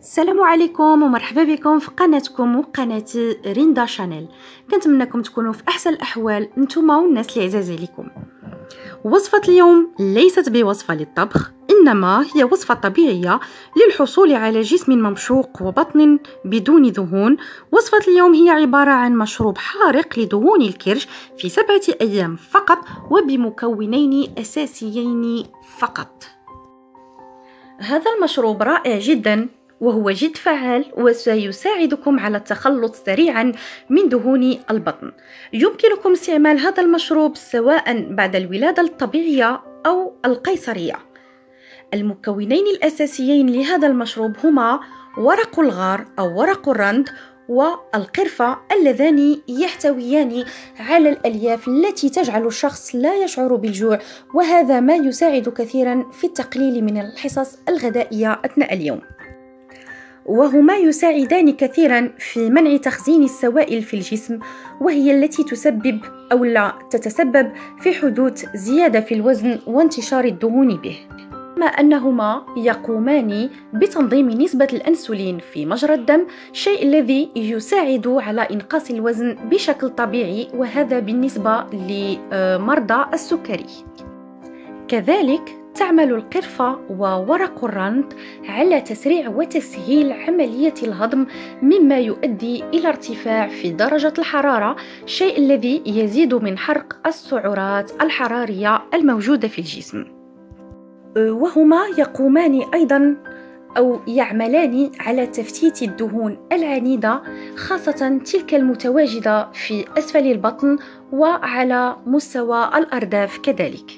السلام عليكم ومرحبا بكم في قناتكم وقناتي ريندا شانيل. كنتمنىكم تكونوا في احسن الاحوال نتوما والناس اللي عزاز عليكم. وصفه اليوم ليست بوصفه للطبخ، انما هي وصفه طبيعيه للحصول على جسم ممشوق وبطن بدون دهون. وصفه اليوم هي عباره عن مشروب حارق لدهون الكرش في 7 أيام فقط وبمكونين اساسيين فقط. هذا المشروب رائع جدا وهو جد فعال وسيساعدكم على التخلص سريعا من دهون البطن. يمكنكم استعمال هذا المشروب سواء بعد الولادة الطبيعية أو القيصرية. المكونين الأساسيين لهذا المشروب هما ورق الغار أو ورق الرند والقرفة، اللذان يحتويان على الألياف التي تجعل الشخص لا يشعر بالجوع، وهذا ما يساعد كثيرا في التقليل من الحصص الغذائية أثناء اليوم، وهما يساعدان كثيرا في منع تخزين السوائل في الجسم، وهي التي تسبب أو لا تتسبب في حدوث زيادة في الوزن وانتشار الدهون به. كما أنهما يقومان بتنظيم نسبة الأنسولين في مجرى الدم، شيء الذي يساعد على إنقاص الوزن بشكل طبيعي، وهذا بالنسبة لمرضى السكري. كذلك تعمل القرفة وورق الرند على تسريع وتسهيل عملية الهضم، مما يؤدي إلى ارتفاع في درجة الحرارة، شيء الذي يزيد من حرق السعرات الحرارية الموجودة في الجسم. وهما يقومان أيضا أو يعملان على تفتيت الدهون العنيدة، خاصة تلك المتواجدة في أسفل البطن وعلى مستوى الأرداف كذلك.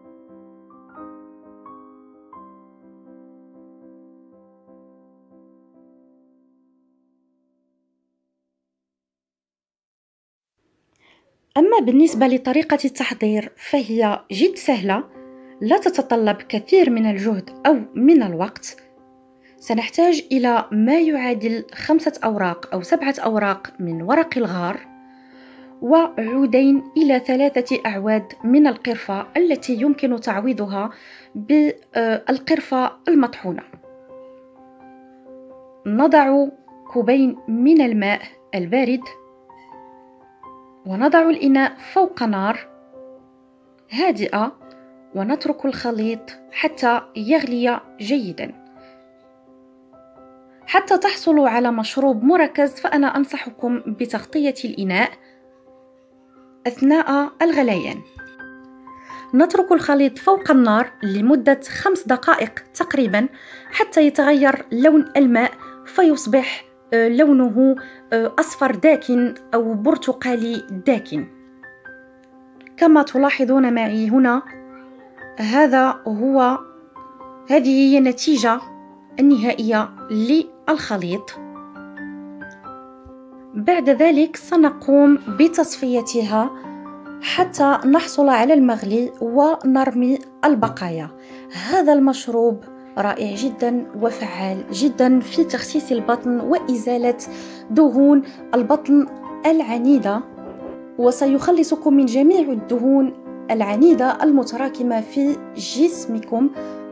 أما بالنسبة لطريقة التحضير فهي جد سهلة، لا تتطلب كثير من الجهد أو من الوقت. سنحتاج إلى ما يعادل 5 أوراق أو 7 أوراق من ورق الغار، وعودين إلى 3 أعواد من القرفة التي يمكن تعويضها بالقرفة المطحونة. نضع كوبين من الماء البارد ونضع الإناء فوق نار هادئة ونترك الخليط حتى يغلي جيدا. حتى تحصلوا على مشروب مركز فأنا أنصحكم بتغطية الإناء أثناء الغليان. نترك الخليط فوق النار لمدة 5 دقائق تقريبا حتى يتغير لون الماء فيصبح لونه أصفر داكن أو برتقالي داكن. كما تلاحظون معي هنا، هذه هي النتيجة النهائية للخليط. بعد ذلك سنقوم بتصفيتها حتى نحصل على المغلي ونرمي البقايا. هذا المشروب رائع جدا وفعال جدا في تخسيس البطن وإزالة دهون البطن العنيدة، وسيخلصكم من جميع الدهون العنيدة المتراكمة في جسمكم.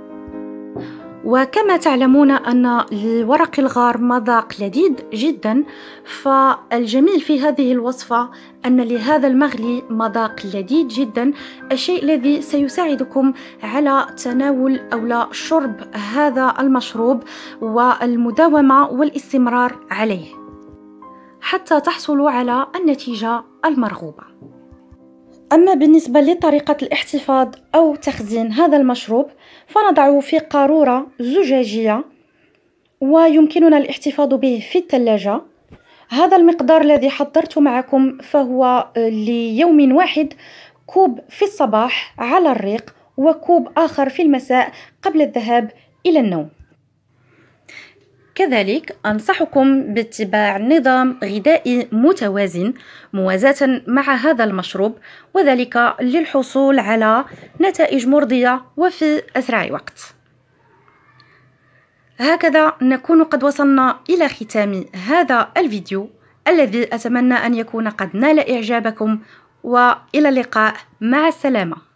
وكما تعلمون أن لورق الغار مذاق لذيذ جدا، فالجميل في هذه الوصفة أن لهذا المغلي مذاق لذيذ جدا، الشيء الذي سيساعدكم على تناول أو لا شرب هذا المشروب والمداومة والاستمرار عليه حتى تحصلوا على النتيجة المرغوبة. أما بالنسبة لطريقة الاحتفاظ أو تخزين هذا المشروب فنضعه في قارورة زجاجية ويمكننا الاحتفاظ به في الثلاجة. هذا المقدار الذي حضرت معكم فهو ليوم واحد، كوب في الصباح على الريق وكوب آخر في المساء قبل الذهاب إلى النوم. كذلك أنصحكم باتباع نظام غذائي متوازن موازاة مع هذا المشروب، وذلك للحصول على نتائج مرضية وفي أسرع وقت. هكذا نكون قد وصلنا إلى ختام هذا الفيديو الذي أتمنى أن يكون قد نال إعجابكم، وإلى اللقاء، مع السلامة.